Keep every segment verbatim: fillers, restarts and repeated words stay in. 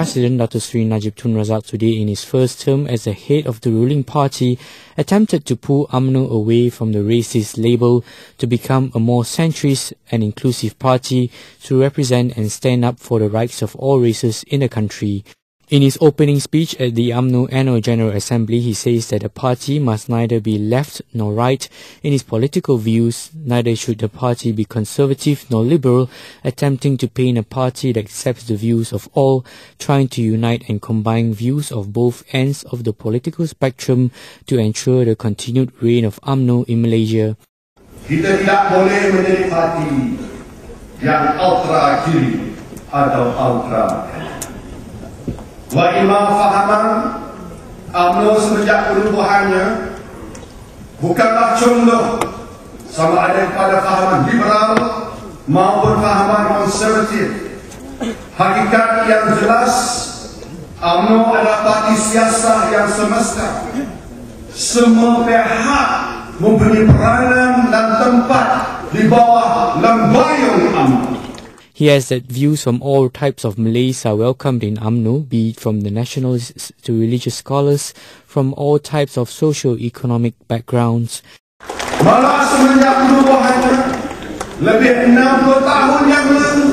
President Datuk Seri Najib Razak today in his first term as the head of the ruling party attempted to pull U M N O away from the racist label to become a more centrist and inclusive party to represent and stand up for the rights of all races in the country. In his opening speech at the U M N O Annual General Assembly, he says that the party must neither be left nor right in its political views, neither should the party be conservative nor liberal, attempting to paint a party that accepts the views of all, trying to unite and combine views of both ends of the political spectrum to ensure the continued reign of U M N O in Malaysia. Kita tidak boleh menjadi parti yang ultra kiri atau ultra kanan. Wa imam fahaman U M N O semenjak penubuhannya bukanlah contoh sama ada pada fahaman liberal maupun fahaman konservatif. Hakikat yang jelas, U M N O adalah parti siasat yang semesta. Semua pihak memberi peranan dan tempat di bawah lembayung U M N O. He adds that views from all types of Malays are welcomed in U M N O, be it from the nationalists to religious scholars from all types of socio-economic backgrounds. Malah semenjak penubuhannya lebih enam puluh tahun yang lalu,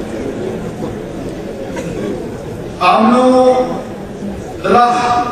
U M N O telah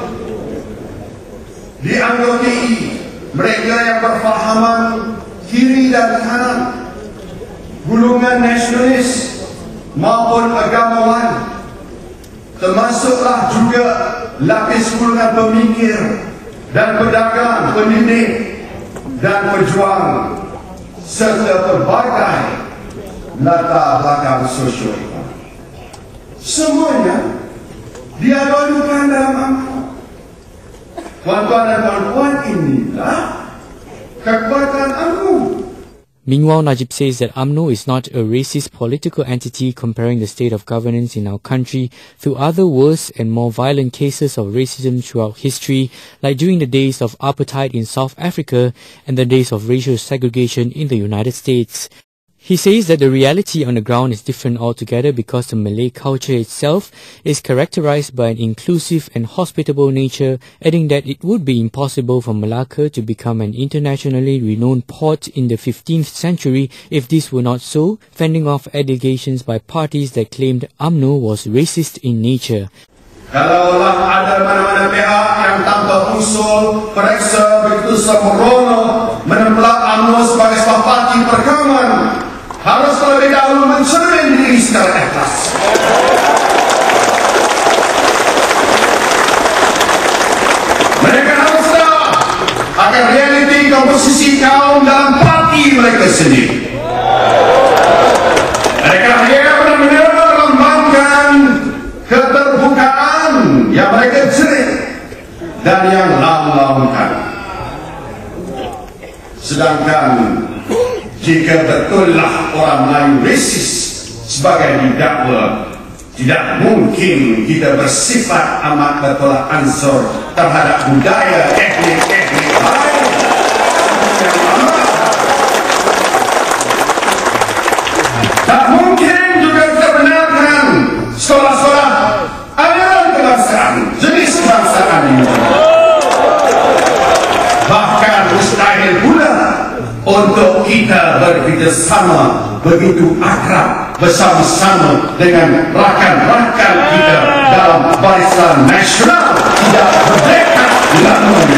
dianggoti mereka yang berfahaman kiri dan kanan, golongan nasionalis maupun agamawan, termasuklah juga lapis golongan pemikir dan pedagang, pendidik dan pejuang serta pelbagai latar belakang sosioekonomi. Semuanya diadukan dalam U M N O. Tuan-tuan dan puan-puan, inilah kekuatan U M N O. Meanwhile, Najib says that U M N O is not a racist political entity comparing the state of governance in our country to other worse and more violent cases of racism throughout history, like during the days of apartheid in South Africa and the days of racial segregation in the United States. He says that the reality on the ground is different altogether because the Malay culture itself is characterized by an inclusive and hospitable nature, adding that it would be impossible for Malacca to become an internationally renowned port in the fifteenth century if this were not so, fending off allegations by parties that claimed U M N O was racist in nature. Kalaulah ada mana-mana pihak yang tanpa usul periksa begitu sembrono menempelak U M N O sebagai sebuah parti perkaman, harus terlebih dahulu mencermin diri secara ikhlas. Mereka harus tahu akan realiti komposisi kaum dalam parti mereka sendiri. Mereka hanya benar-benar melambangkan keterbukaan yang mereka jerit dan yang lambangkan. Sedangkan jika betullah orang Melayu rasis sebagai didakwa, tidak mungkin kita bersifat amat bertolak ansur terhadap budaya etnik-etnik lain. Tak mungkin juga kita benarkan sekolah-sekolah aliran kebangsaan, jenis kebangsaan ini. Bahkan mustahil pula untuk kita bekerjasama begitu akrab bersama-sama dengan rakan-rakan kita dalam barisan nasional tidak merdeka lamanya.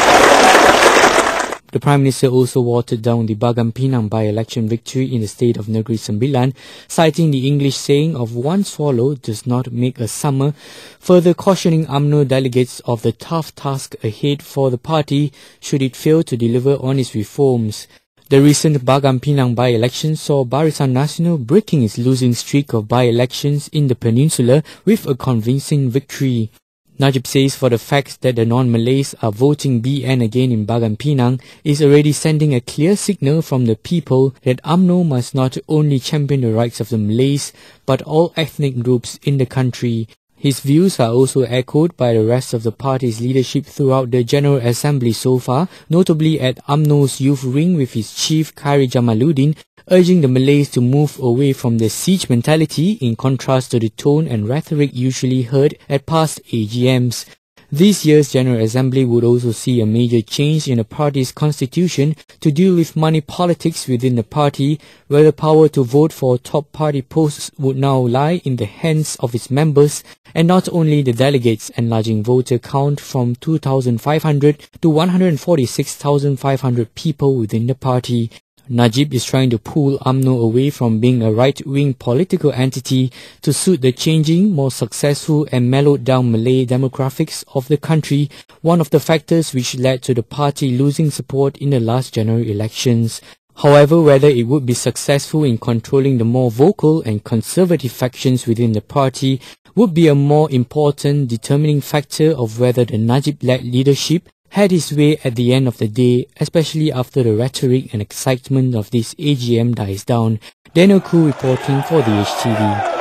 The Prime Minister also watered down the Bagan Pinang by-election victory in the state of Negeri Sembilan, citing the English saying of one swallow does not make a summer, further cautioning U M N O delegates of the tough task ahead for the party should it fail to deliver on its reforms. The recent Bagan Pinang by-election saw Barisan Nasional breaking its losing streak of by-elections in the peninsula with a convincing victory. Najib says for the fact that the non-Malays are voting B N again in Bagan Pinang is already sending a clear signal from the people that U M N O must not only champion the rights of the Malays but all ethnic groups in the country. His views are also echoed by the rest of the party's leadership throughout the General Assembly so far, notably at U M N O's youth ring with his chief Khairi Jamaluddin, urging the Malays to move away from the siege mentality in contrast to the tone and rhetoric usually heard at past A G Ms. This year's General Assembly would also see a major change in the party's constitution to deal with money politics within the party, where the power to vote for top party posts would now lie in the hands of its members, and not only the delegates, enlarging voter count from two thousand five hundred to one hundred forty-six thousand five hundred people within the party. Najib is trying to pull U M N O away from being a right-wing political entity to suit the changing, more successful and mellowed-down Malay demographics of the country, one of the factors which led to the party losing support in the last general elections. However, whether it would be successful in controlling the more vocal and conservative factions within the party would be a more important determining factor of whether the Najib-led leadership had his way at the end of the day, especially after the rhetoric and excitement of this A G M dies down. Daniel Koo reporting for the H T V.